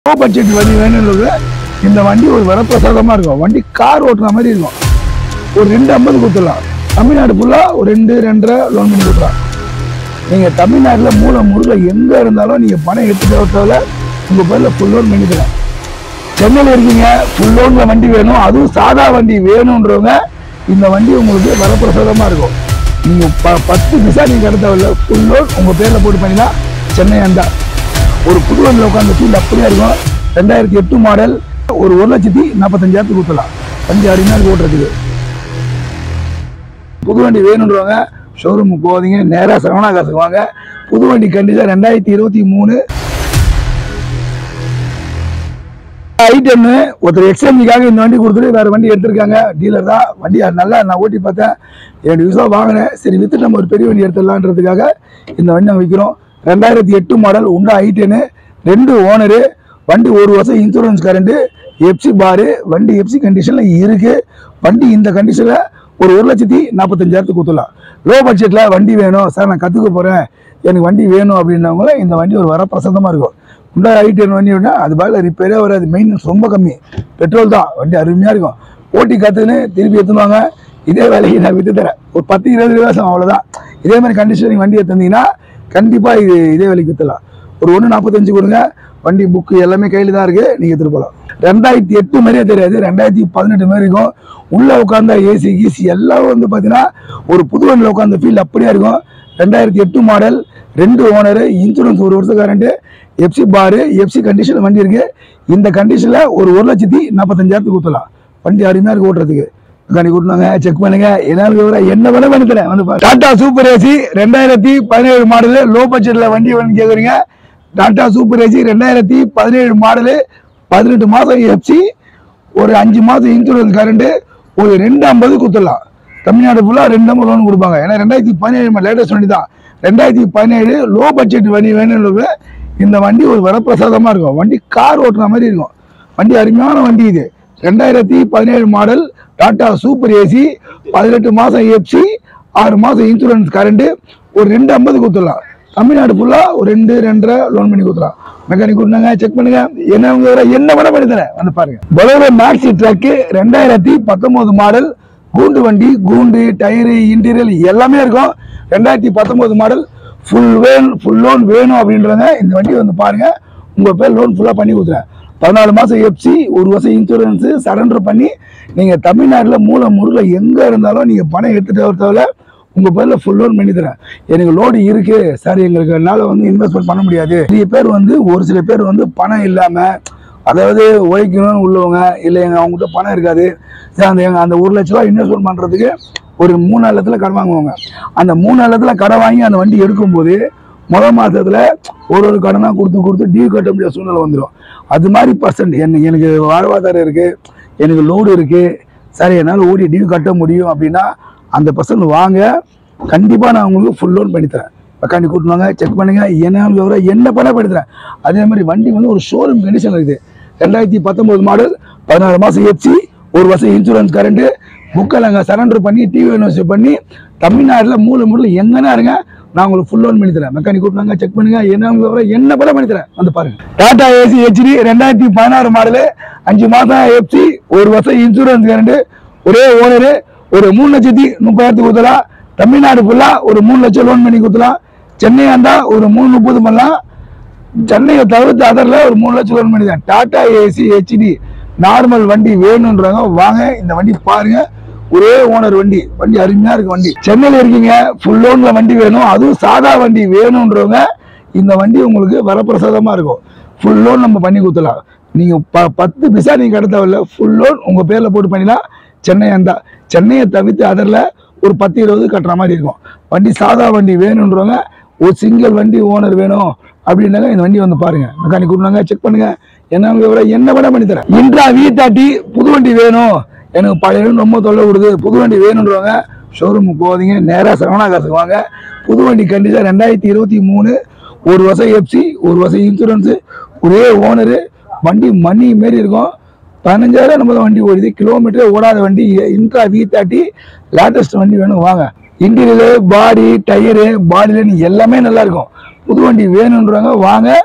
Low budget வண்டி வேணும்ன்றது இந்த வண்டி ஒரு வரப்பிரசாதமாக இருக்கும். வண்டி கார் ஓட்டுற மாதிரி இருக்கும். ஒரு 250 கொடுத்துடலாம். தமிழ்நாடு ஃபுல்லாக ஒரு 2-2.5 லோன் பண்ணி கொடுக்கலாம். நீங்கள் தமிழ்நாட்டில் மூளை முழுக்க எங்கே இருந்தாலும் நீங்கள் பணம் எடுத்துகிட்டு வரத்தால உங்கள் பேரில் ஃபுல் லோன் பண்ணிக்கலாம். சென்னையில் இருக்கீங்க, ஃபுல் லோனில் வண்டி வேணும், அதுவும் சாதா வண்டி வேணுன்றவங்க இந்த வண்டி உங்களுக்கு வரப்பிரசாதமாக இருக்கும். நீங்கள் 10 பைசா நீங்கள் எடுத்தவில்லை, ஃபுல் லோன் உங்கள் பேரில் போட்டு பண்ணினா சென்னை அந்த ஒரு புது வண்டியில் உட்காந்து ஃபீல்டு அப்படியே இருக்கும். 2008 மாடல் ஒரு 1,45,000 கொடுத்துடலாம். வண்டி அருமையாக ஓட்டுறதுக்கு. புது வண்டி வேணுன்றவங்க ஷோரூமுக்கு போகாதீங்க, நேராக சரவணா காசுக்கு வாங்க. புது வண்டி கண்டிஷன் 2023 i10. ஒருத்தர் எக்ஸ்சேஞ்சுக்காக இந்த வண்டி கொடுத்துட்டு வேறு வண்டி எடுத்திருக்காங்க. டீலர் தான். வண்டி நல்லா நான் ஓட்டி பார்த்தேன், 2 யூஸாக வாங்கினேன். சரி வித்துட்டு நம்ம ஒரு பெரிய வண்டி எடுத்துடலான்றதுக்காக இந்த வண்டி நாங்கள் விற்கிறோம். 2008 மாடல் உண்டா i10, 2 ஓனரு. வண்டி 1 வருஷம் இன்சூரன்ஸ் கரண்ட், எஃப்சி பாரு. வண்டி எஃப்சி கண்டிஷனில் இருக்குது. வண்டி இந்த கண்டிஷனில் ஒரு 1,45,000 கொடுத்துடலாம். லோ பட்ஜெட்டில் வண்டி வேணும் சார், நான் கற்றுக்க போகிறேன், எனக்கு வண்டி வேணும் அப்படின்னவங்கள இந்த வண்டி ஒரு வரப்பிரசாதமாக இருக்கும். உண்டா i10 வண்டி வேணா அது பால ரிப்பேரே வராது. மெயின்டெனன்ஸ் ரொம்ப கம்மி, பெட்ரோல் தான். வண்டி அருமையாக இருக்கும். ஓட்டி கற்றுன்னு திருப்பி எடுத்துவாங்க. இதே வேலைக்கு நான் விட்டு தரேன். ஒரு 10-20 வருஷம் அவ்வளோதான். இதே மாதிரி கண்டிஷன் நீங்கள் வண்டி எடுத்திருந்தீங்கன்னா கண்டிப்பாக இதே வேலைக்கு விற்றுலாம். ஒரு 1,45 கொடுங்க. வண்டி புக்கு எல்லாமே கையில் தான் இருக்குது, நீங்கள் எடுத்துகிட்டு போகலாம். 2008 மாதிரியே தெரியாது, 2018 மாதிரி இருக்கும். உள்ளே உட்காந்த ஏசி கீசி எல்லாம் வந்து பார்த்தீங்கன்னா ஒரு புது வண்டியில் உட்காந்த ஃபீல் அப்படியே இருக்கும். 2008 மாடல், 2 ஓனரு, இன்சூரன்ஸ் 1 வருஷம் கரண்ட்டு, எஃப்சி பாரு, எஃப்சி கண்டிஷனில் வண்டி இருக்குது. இந்த கண்டிஷனில் ஒரு 1,45,000 கொடுத்துடலாம். வண்டி அருமையாக இருக்குது ஓட்டுறதுக்கு. மெக்கானிக் கூட்டினாங்க, செக் பண்ணுங்க. என்ன வேலை பண்ணி தரேன் வந்து Tata super Ace 2017 model. Low பட்ஜெட்டில் வண்டி வேணும்னு கேட்குறீங்க. டாடா சூப்பர் ஏசி 2017 மாடலு, 18 மாதம் எஃப்சி, ஒரு 5 மாதம் இன்சூரன்ஸ் கரண்ட்டு, ஒரு 250 கொடுத்துடலாம். தமிழ்நாடு ஃபுல்லாக 250 லோன் கொடுப்பாங்க. ஏன்னா 2017 லேட்டஸ்ட் வண்டி தான். 2017 லோ பட்ஜெட் வண்டி வேணும்ன்றது இந்த வண்டி ஒரு வரப்பிரசாதமாக இருக்கும். வண்டி கார் ஓட்டுற மாதிரி இருக்கும். வண்டி அருமையான வண்டி இது. 2017 மாடல் டாடா சூப்பர் ஏசி, 18 மாதம் எஃப்சி, 6 மாதம் இன்சூரன்ஸ் கரண்ட்டு, ஒரு 250 கொடுத்துடலாம். தமிழ்நாடு ஃபுல்லாக ஒரு 2-2.5 லோன் பண்ணி கொடுத்துடலாம். மெக்கானிக் கொடுத்தாங்க, செக் பண்ணுங்க. என்ன வேணா பண்ணி தரேன் வந்து பாருங்க. பொலோரோ மேக்ஸி ட்ரக்கு 2019 மாடல், கூண்டு வண்டி, கூண்டு டயரு இன்டீரியல் எல்லாமே இருக்கும். 2019 மாடல், ஃபுல் லோன் வேணும் அப்படின்றவங்க இந்த வண்டி வந்து பாருங்க. உங்கள் பேர் லோன் ஃபுல்லாக பண்ணி கொடுத்துறேன். 14 மாதம் எஃப்சி, 1 வருஷம் இன்சூரன்ஸு சரண்டர் பண்ணி நீங்கள் தமிழ்நாட்டில் மூளை முருகில் எங்கே இருந்தாலும் நீங்கள் பணம் எடுத்துகிட்டு வரத்தால உங்கள் பேரில் ஃபுல் லோன் பண்ணி தரேன். எனக்கு லோடு இருக்குது சார், எங்களுக்கு என்னால் வந்து இன்வெஸ்ட்மெண்ட் பண்ண முடியாது. ஒரு சில பேர் வந்து பணம் இல்லாமல், அதாவது உழைக்கணும்னு உள்ளவங்க, இல்லை அவங்ககிட்ட பணம் இருக்காது, அந்த 1 லட்ச ரூபா இன்வெஸ்ட்மெண்ட் பண்ணுறதுக்கு ஒரு 3-4 லட்சத்தில் கடன் வாங்குவாங்க. அந்த 3-4 லட்சத்தில் கடன் வாங்கி அந்த வண்டி எடுக்கும்போது முதல் மாதத்தில் ஒரு கடனாக கொடுத்து டியூ கட்ட முடியாத சூழ்நிலை வந்துடும். அது மாதிரி பர்சன்ட் எனக்கு வாழ்வாதாரம் இருக்குது, எனக்கு லோடு இருக்குது சார், என்னால் ஓடி டியூ கட்ட முடியும் அப்படின்னா அந்த பர்சன்ட் வாங்க. கண்டிப்பாக நான் உங்களுக்கு ஃபுல் லோன் பண்ணித்தரேன். மெக்கானிக் கூட்டுவாங்க, செக் பண்ணுங்க. என்ன பணம் பண்ணித்தரேன். அதே மாதிரி வண்டி வந்து ஒரு ஷோரூம் கண்டிஷன் இருக்குது. 2019 மாடல், 14 மாதம் எஃப்சி, 1 வருஷம் இன்சூரன்ஸ் கரண்ட்டு, புக்கில் நாங்கள் சரண்டர் பண்ணி டிவி யூனிவர்சிட்டி பண்ணி தமிழ்நாட்டில் மூளை எங்கன்னா இருங்க, நான் உங்களுக்கு ஃபுல் லோன் பண்ணி தரேன். மெக்கானிக் கூப்பிட்டாங்க, செக் பண்ணுங்க. என்ன படம் பண்ணி தரேன் வந்து பாருங்க. டாடா ஏசி ஹெச்டி 2016 மாடலு, 5 மாதம் எஃப்சி, 1 வருஷம் இன்சூரன்ஸ் கரண்ட், ஒரே ஓனரு, ஒரு 3,30,000 கொடுத்துலாம். தமிழ்நாடு ஃபுல்லாக ஒரு 3 லட்சம் லோன் பண்ணி கொடுத்துலாம். சென்னை இருந்தால் ஒரு 330 பண்ணலாம். சென்னையை தவிர்த்து அதரில் ஒரு 3 லட்சம் லோன் பண்ணி தான். டாடா ஏசி ஹெச்டி நார்மல் வண்டி வேணுன்றாங்க, வாங்க இந்த வண்டி பாருங்க. ஒரே ஓனர் வண்டி அருமையாக இருக்கு. வண்டி சென்னையில் இருக்கீங்க, ஃபுல் லோனில் வண்டி வேணும், அதுவும் சாதா வண்டி வேணுன்றவங்க இந்த வண்டி உங்களுக்கு வரப்பிரசாதமாக இருக்கும். ஃபுல் லோன் நம்ம பண்ணி கொடுத்துலாம். நீங்கள் 10 பைசா நீங்கள் கடத்தவில்லை, ஃபுல் லோன் உங்கள் பேரில் போட்டு பண்ணிடலாம். சென்னையை தவிர்த்து அதரில் ஒரு 10-20 கட்டுற மாதிரி இருக்கும். வண்டி சாதா வண்டி வேணுன்றவங்க, ஒரு சிங்கிள் வண்டி ஓனர் வேணும் அப்படின்னாங்க இந்த வண்டி வந்து பாருங்க. மெக்கானிக் கூட்டினாங்க, செக் பண்ணுங்க. என்ன வேணா பண்ணி தரேன். இன்ட்ரா V30 புது வண்டி வேணும், எனக்கு பழைய ரொம்ப தொல்லை விடுது, புது வண்டி வேணுன்றவங்க ஷோரூமுக்கு போகாதீங்க, நேராக சரவணா காசுக்கு வாங்க. புது வண்டி கண்டிஷன் 2023, 1 வருஷம் எஃப்சி, 1 வருஷம் இன்சூரன்ஸு, ஒரே ஓனரு. வண்டி மணி மாரி இருக்கும். 15,000 நம்ம வண்டி ஓடுது, கிலோமீட்டரே ஓடாத வண்டி. இன்ட்ரா V30 லேட்டஸ்ட் வண்டி வேணும், வாங்க. இன்டீரியரு, பாடி, டயரு, பாடியில் எல்லாமே நல்லா இருக்கும். புது வண்டி வேணுன்றவங்க வாங்க.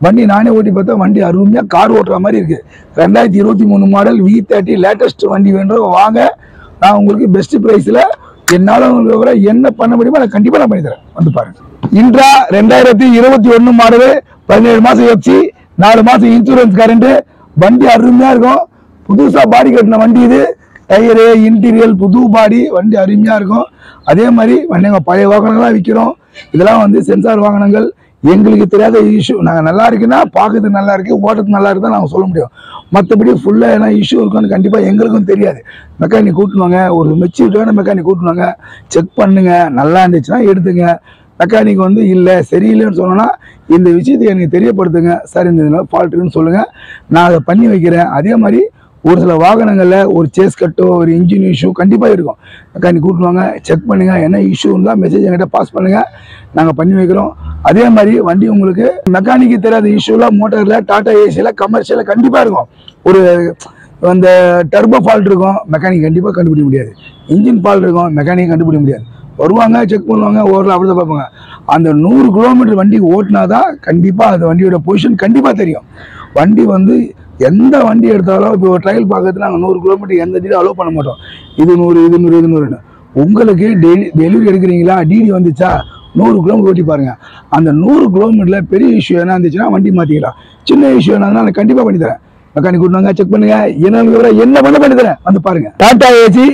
வண்டி நானே ஓட்டி பார்த்தா வண்டி அருமையாக கார் ஓட்டுற மாதிரி இருக்குது. 2023 மாடல் V30 லேட்டஸ்ட் வண்டி வேணும் வாங்க. நான் உங்களுக்கு பெஸ்ட் ப்ரைஸில் என்னால் உங்களுக்கு என்ன பண்ண முடியுமோ நான் கண்டிப்பாக நான் பண்ணித்தரேன். வந்து பாருங்க. இன்ட்ரா 2021 மாடலு 17 மாதம் எஃப்சி 4 மாதம் இன்சூரன்ஸ் கரண்ட்டு. வண்டி அருமையாக இருக்கும். புதுசாக பாடி கட்டின வண்டி இது. டயரு இன்டீரியல் புது பாடி வண்டி அருமையாக இருக்கும். அதே மாதிரி வண்டிங்க பழைய வாகனங்கள்லாம் விற்கிறோம். இதெல்லாம் வந்து சென்சார் வாகனங்கள். எங்களுக்கு தெரியாத இஷ்யூ நாங்கள் நல்லா இருக்குன்னா பார்க்கறதுக்கு நல்லா இருக்குது, ஓட்டுறதுக்கு நல்லா இருக்குதான் நாங்கள் சொல்ல முடியும். மற்றபடி ஃபுல்லாக என்ன இஷ்யூ இருக்குன்னு கண்டிப்பாக எங்களுக்கும் தெரியாது. மெக்கானிக் கூட்டுவாங்க, ஒரு மெச்சூரிட்டியான மெக்கானிக் கூட்டுவாங்க, செக் பண்ணுங்க, நல்லா இருந்துச்சுன்னா எடுத்துங்க. மெக்கானிக் வந்து இல்லை சரியில்லைன்னு சொன்னோன்னா இந்த விஷயத்தை எனக்கு தெரியப்படுத்துங்க சார், இந்த ஃபால்ட்டுன்னு சொல்லுங்கள், நான் அதை பண்ணி வைக்கிறேன். அதே மாதிரி ஒரு சில வாகனங்களில் ஒரு சேஸ் கட்டோ ஒரு இன்ஜின் இஷ்யூ கண்டிப்பாக இருக்கும். மெக்கானிக் கூட்டுவாங்க, செக் பண்ணுங்கள், என்ன இஷ்யூ இருந்தால் மெசேஜ் என்கிட்ட பாஸ் பண்ணுங்கள், நாங்கள் பண்ணி வைக்கிறோம். அதே மாதிரி வண்டி உங்களுக்கு மெக்கானிக்கு தெரியாத இஷ்யூலாம் மோட்டரில் டாடா ஏசியில் கமர்ஷியலில் கண்டிப்பாக இருக்கும். ஒரு அந்த டர்போ ஃபால்ட் இருக்கும், மெக்கானிக் கண்டிப்பாக கண்டுபிடிக்க முடியாது. இன்ஜின் ஃபால்ட் இருக்கும், மெக்கானிக் கண்டுபிடிக்க முடியாது. வருவாங்க, செக் பண்ணுவாங்க, ஓரளவு அப்படி தான் பார்ப்பாங்க. அந்த 100 கிலோமீட்டர் வண்டி ஓட்டினா தான் கண்டிப்பாக அந்த வண்டியோட பொசிஷன் கண்டிப்பாக தெரியும். வண்டி வந்து எந்த வண்டி எடுத்தாலும் இப்போ ஒரு ட்ரையல் பார்க்கறது நாங்கள் 100 கிலோமீட்டர் எந்த டிடி அலோவ் பண்ண மாட்டோம். இது 100 இது 100 இது 100ன்னு. உங்களுக்கு டெலிவரி எடுக்கிறீங்களா, டிடி வந்துச்சா, 100 கிலோமீட்டர் ஓட்டி பாருங்க. அந்த 100 கிலோமீட்டரில் பெரிய இஷ்யூ என்ன இருந்துச்சுன்னா வண்டி மாற்றிக்கலாம். சின்ன இஷ்யூ என்ன நான் கண்டிப்பாக பண்ணித்தரேன். மெக்கானிக் கூட்டினாங்க, செக் பண்ணுங்க, என்ன பண்ண பண்ணித்தரேன். வந்து பாருங்க. டாடா ஏசி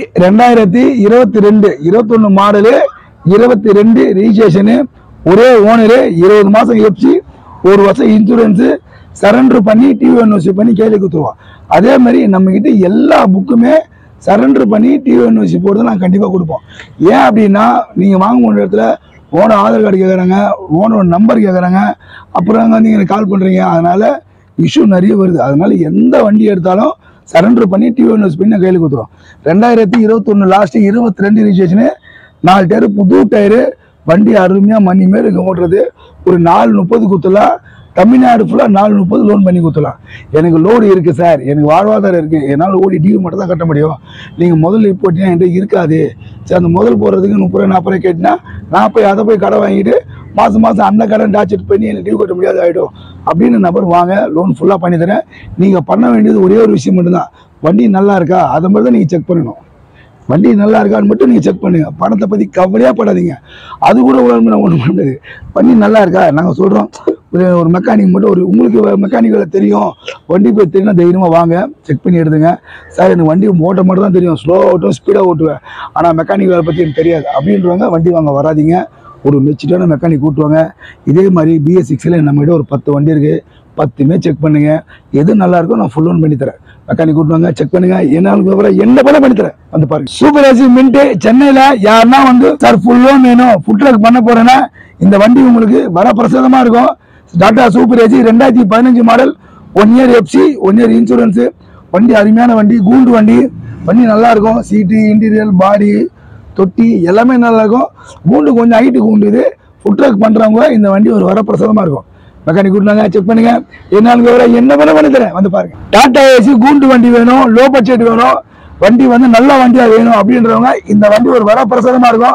2022 21 மாடலு 22 ரிஜிஸ்ட்ரேஷனு, ஒரே ஓனரு, 20 மாதம் எஃப்சி, 1 வருஷம் இன்சூரன்ஸு, சரண்டர் பண்ணி டிவிஎன்ஓசி பண்ணி கையில் கொடுத்துருவோம். அதே மாதிரி நம்மக்கிட்ட எல்லா புக்குமே சரண்டர் பண்ணி டிவிஎன்ஓசி போடுறது நாங்கள் கண்டிப்பாக கொடுப்போம். ஏன் அப்படின்னா நீங்கள் வாங்க முடிய இடத்துல ஓனர் ஆதார் கார்டு கேட்குறாங்க, ஓனரோட நம்பர் கேட்குறாங்க, அப்புறம் வந்து நீங்கள் கால் பண்ணுறீங்க, அதனால் இஷ்யூ நிறைய வருது. அதனால எந்த வண்டி எடுத்தாலும் சரண்டர் பண்ணி டிவிஎன்ஓசி பண்ணி நான் கையில் கொடுத்துருவோம். 2021 லாஸ்ட்டு 22 ரிஜிஸ்ட்ரேஷனு, 4 டயரு புது டயரு, வண்டி அருமையாக மணி மாரி ஓட்டுறது. ஒரு 430 கொடுத்துலாம், தமிழ்நாடு ஃபுல்லாக 430 லோன் பண்ணி கொடுத்துலாம். எனக்கு லோடு இருக்குது சார், எனக்கு வாழ்வாதாரம் இருக்குது, என்னால் ஓடி டிவி மட்டும் தான் கட்ட முடியும், நீங்கள் முதல்ல போட்டினா என்கிட்ட இருக்காது சார், அந்த முதல் போடுறதுக்கு 30 40 கேட்டினா நான் போய் அதை போய் கடை வாங்கிட்டு மாதம் அந்த கடன் டார்ச்செட் பண்ணி எனக்கு டிவி கட்ட முடியாது ஆகிடும் அப்படின்னு நபர் வாங்க, லோன் ஃபுல்லாக பண்ணி தரேன். நீங்கள் பண்ண வேண்டியது ஒரே ஒரு விஷயம் மட்டும்தான், வண்டி நல்லா இருக்கா அதை மாதிரி தான் நீங்கள் செக் பண்ணணும். வண்டி நல்லா இருக்கான்னு மட்டும் நீங்கள் செக் பண்ணுங்க, பணத்தை பற்றி கவலையாக படாதீங்க. அது கூட ஒன்றும் பண்ண முடியாது. வண்டி நல்லா இருக்கா நாங்கள் சொல்கிறோம். ஒரு மெக்கானிக் மட்டும் உங்களுக்கு மெக்கானிக்கலை தெரியும், வண்டி போய் தெரியும்னா தைரியமாக வாங்க, செக் பண்ணி எடுத்துங்க. சார் எனக்கு வண்டி ஓட்ட மட்டும் தான் தெரியும், ஸ்லோவாக ஓட்டுவேன் ஸ்பீடாக ஓட்டுவேன், ஆனால் மெக்கானிக்கலை பற்றி எனக்கு தெரியாது அப்படின்றவங்க வண்டி வாங்க வராதிங்க. ஒரு மெச்சூரிட்டியான மெக்கானிக் கூட்டுவாங்க. இதே மாதிரி BS6ல நம்மகிட்ட ஒரு 10 வண்டி இருக்குது, 10மே செக் பண்ணுங்கள், எது நல்லா இருக்கோ நான் ஃபுல் லோன் பண்ணி தரேன். மெக்கானிக் கூட்டுவாங்க, செக் பண்ணுங்க, என்ன பண்ண பண்ணி தரேன். வந்து பாருங்க. சூப்பர் ஏசி மின்ட்டு சென்னையில் யாருன்னா வந்து சார் ஃபுல் லோன் வேணும், ஃபுட் ட்ரக் பண்ண போறேன்னா இந்த வண்டி உங்களுக்கு வர பிரசாதமாக இருக்கும். Tata super Ace 2015 model, 1 year FC, 1 year insurance, வண்டி அருமையான வண்டி, கூண்டு வண்டி, வண்டி நல்லா இருக்கும். சீட்டு இன்டீரியல் பாடி தொட்டி எல்லாமே நல்லா இருக்கும். கூண்டு கொஞ்சம் ஹைட்டு கூண்டு, இது ஃபுட் ட்ரக் பண்ணுறவங்க இந்த வண்டி ஒரு வரப்பிரசாதமாக இருக்கும். மெக்கானிக் கூட்டினாங்க, செக் பண்ணுங்க, என்ன பண்ணி தரேன். வந்து பாருங்க. டாடா ஏசி கூண்டு வண்டி வேணும், லோ பட்ஜெட் வேணும், வண்டி வந்து நல்ல வண்டியாக வேணும் அப்படின்றவங்க இந்த வண்டி ஒரு வரப்பிரசாதமாக இருக்கும்.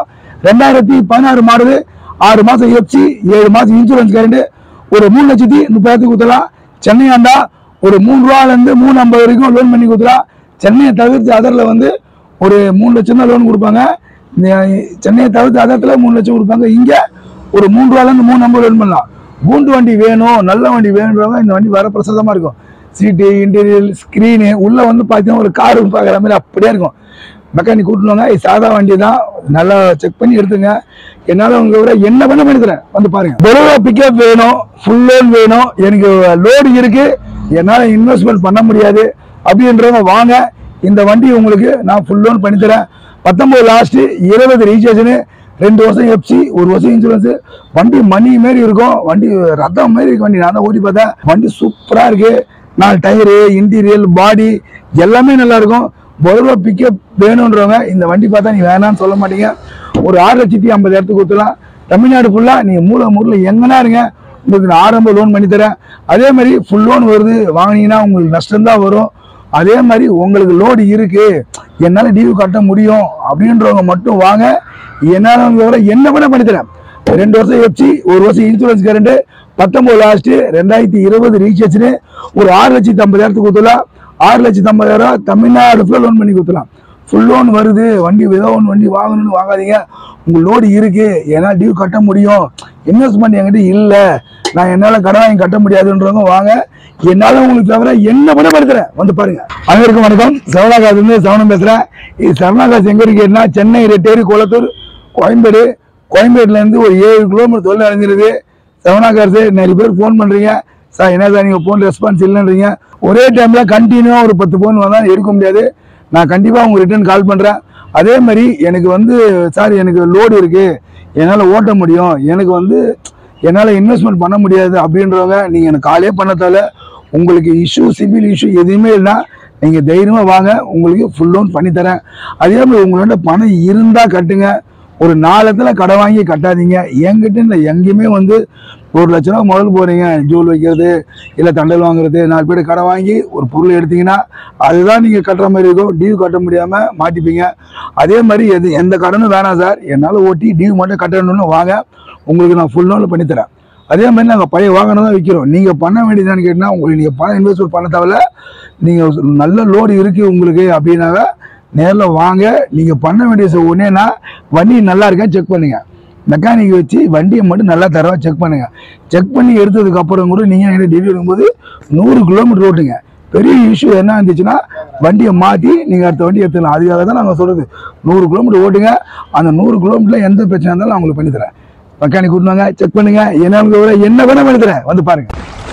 2016 மாடலு, 6 மாதம் எஃப்சி, 7 மாதம் இன்சூரன்ஸ் கரண்ட், ஒரு 3,30,000 கொடுத்துலாம். சென்னை ஆண்டா ஒரு 3 ரூபாலேருந்து 350 வரைக்கும் லோன் பண்ணி கொடுத்துலாம். சென்னையை தவிர்த்து அதரில் வந்து ஒரு 3 லட்சம் தான் லோன் கொடுப்பாங்க. சென்னையை தவிர்த்து அதரத்தில் 3 லட்சம் கொடுப்பாங்க. இங்கே ஒரு 3 ரூபாலேருந்து 350 லோன் பண்ணலாம். கூண்டு வண்டி வேணும், நல்ல வண்டி வேணுன்றவங்க இந்த வண்டி வரப்பிரசாதமாக இருக்கும். சீட்டு இன்டீரியல் ஸ்க்ரீனு உள்ளே வந்து பார்த்தீங்கன்னா ஒரு காரு பார்க்குற மாதிரி அப்படியே இருக்கும். மெக்கானிக் கூட்டணுங்க, இது சாதா வண்டி தான், நல்லா செக் பண்ணி எடுத்துங்க. என்னால் உங்களை என்ன பண்ணி தரேன். வந்து பாருங்க. பொலரோ பிக்கப் வேணும், ஃபுல் லோன் வேணும், எனக்கு லோடு இருக்கு, என்னால் இன்வெஸ்ட்மெண்ட் பண்ண முடியாது அப்படின்றவங்க வாங்க, இந்த வண்டி உங்களுக்கு நான் ஃபுல் லோன் பண்ணித்தரேன். 19 லாஸ்ட்டு, 20 ரிஜிஸ்ட்ரேஷனு, 2 வருஷம் எஃப்சி, 1 வருஷம் இன்சூரன்ஸு, வண்டி மணி மாரி இருக்கும், வண்டி ரத்தம் மாரி இருக்கு. வண்டி நான் தான் ஓட்டி பார்த்தேன், வண்டி சூப்பராக இருக்கு. 4 டயரு இன்டீரியல் பாடி எல்லாமே நல்லா இருக்கும். பொலரோ பிக்கப் வேணுன்றவங்க இந்த வண்டி பார்த்தா நீ வேணான்னு சொல்ல மாட்டீங்க. ஒரு 6,50,000 கொடுத்துலாம். தமிழ்நாடு ஃபுல்லாக நீங்கள் மூலையில் எங்கன்னா இருங்க, உங்களுக்கு நான் ஆரம்ப லோன் பண்ணித்தரேன். அதே மாதிரி ஃபுல் லோன் வருது வாங்கினீங்கன்னா உங்களுக்கு நஷ்டம்தான் வரும். அதே மாதிரி உங்களுக்கு லோடு இருக்குது, என்னால் டியூ கட்ட முடியும் அப்படின்றவங்க மட்டும் வாங்க, என்னால் என்ன பண்ணித்தரேன். 2 வருஷம் எஃப்சி, 1 வருஷம் இன்சூரன்ஸ் கரண்ட், 19 லாஸ்ட், 2020 ரிஜிஸ்ட்ரேஷன், ஒரு 6,50,000 கொடுத்துலாம். 6,50,000 தமிழ்நாடு ஃபுல்லாக லோன் பண்ணி கொடுத்துலாம். ஃபுல் லோன் வருது. வண்டி ஏதோ ஒன்று வண்டி வாங்கணும்னு வாங்காதீங்க. உங்கள் லோடு இருக்கு, ஏன்னா டியூ கட்ட முடியும், இன்வெஸ்ட்மெண்ட் என்கிட்ட இல்லை, நான் என்னால் கடன் வாங்கி கட்ட முடியாதுன்றவங்க வாங்க. என்னால் உங்களுக்கு தவிர என்ன பண்ண படுத்துறேன், வந்து பாருங்க. அனைவருக்கும் வணக்கம். சரவணாகாசிலிருந்து சரவணன் பேசுகிறேன். இது சரவணாகாசி எங்கே இருக்குன்னா சென்னை ரெட்டேரி குளத்தூர் கோயம்பேடு. கோயம்பேடுலேருந்து ஒரு 7 கிலோமீட்டர் தொழில் அடைஞ்சிருது சரவணாகாசி. நிறைய பேர் ஃபோன் பண்ணுறீங்க, சார் என்ன சார் நீங்கள் ஃபோன் ரெஸ்பான்ஸ் இல்லைன்றீங்க. ஒரே டைமில் கண்டினியூவாக ஒரு 10 ஃபோன் வந்தால் எடுக்க முடியாது. நான் கண்டிப்பாக உங்களுக்கு ரிட்டர்ன் கால் பண்ணுறேன். அதே மாதிரி எனக்கு வந்து சார் எனக்கு லோடு இருக்குது, என்னால் ஓட்ட முடியும், எனக்கு வந்து என்னால் இன்வெஸ்ட்மெண்ட் பண்ண முடியாது அப்படின்றவங்க நீங்கள் எனக்கு காலே பண்ணத்தால உங்களுக்கு இஷ்யூ சிபில் இஷ்யூ எதுவுமே இல்லைனா நீங்கள் தைரியமாக வாங்க, உங்களுக்கு ஃபுல் லோன் பண்ணித்தரேன். அதே மாதிரி உங்களோட பணம் இருந்தால் கட்டுங்க. ஒரு 4 இடத்துல கடை வாங்கி கட்டாதீங்க. என்கிட்ட இல்லை, எங்கேயுமே வந்து 1 லட்ச ரூபா முதல் போகிறீங்க, ஜூல் வைக்கிறது இல்லை தண்டல் வாங்குறது, 4 பேர் கடை வாங்கி ஒரு பொருள் எடுத்தீங்கன்னா அதுதான் நீங்கள் கட்டுற மாதிரி இருக்கும். டியூ கட்ட முடியாமல் மாட்டிப்பீங்க. அதே மாதிரி எந்த கடனும் வேணாம் சார், என்னால் ஓட்டி டியூ மட்டும் கட்டணும்னு வாங்க, உங்களுக்கு நான் ஃபுல் லோனில் பண்ணித்தரேன். அதே மாதிரி நாங்கள் பழைய வாகனம் தான் விற்கிறோம். நீங்கள் பண்ண வேண்டியதான்னு கேட்டால் உங்களுக்கு நீங்கள் பணம் இன்வெஸ்ட்மெண்ட் பண்ண தேவையில்ல. நீங்கள் நல்ல லோடு இருக்குது உங்களுக்கு அப்படின்னாக்க நேரில் வாங்க. நீங்கள் பண்ண வேண்டிய ஒன்றேன்னா வண்டி நல்லா இருக்கான்னு செக் பண்ணுங்கள். மெக்கானிக் வச்சு வண்டியை மட்டும் நல்லா தரவா செக் பண்ணுங்கள். செக் பண்ணி எடுத்ததுக்கப்புறம் கூட நீங்கள் என்கிட்ட டெலிவரி எடுக்கும்போது 100 கிலோமீட்டர் ஓட்டுங்க. பெரிய இஷ்யூ என்ன இருந்துச்சுன்னா வண்டியை மாற்றி நீங்கள் அடுத்த வண்டி எடுத்துக்கலாம். அதுக்காக தான் நாங்கள் சொல்கிறது 100 கிலோமீட்டர் ஓட்டுங்க. அந்த 100 கிலோமீட்டரில் எந்த பிரச்சனை இருந்தாலும் நான் உங்களுக்கு பண்ணித்தரேன். மெக்கானிக் கூட்டினாங்க, செக் பண்ணுங்கள், என்ன வேணால் பண்ணித்தரேன், வந்து பாருங்கள்.